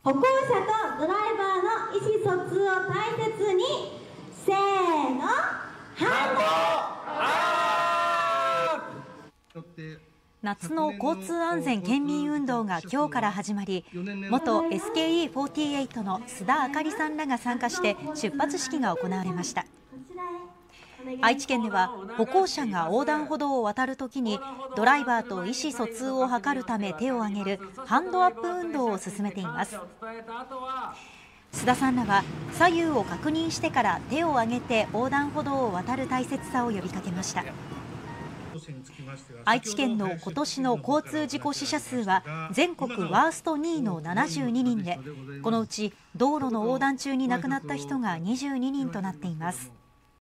歩行者とドライバーの意思疎通を大切に、せーの、ハンド。 夏の交通安全県民運動が今日から始まり、元 SKE48 の須田あかりさんらが参加して出発式が行われました。愛知県では歩行者が横断歩道を渡るときにドライバーと意思疎通を図るため手を挙げるハンドアップ運動を進めています。須田さんらは左右を確認してから手を挙げて横断歩道を渡る大切さを呼びかけました。愛知県の今年の交通事故死者数は全国ワースト2位の72人で、このうち道路の横断中に亡くなった人が22人となっています。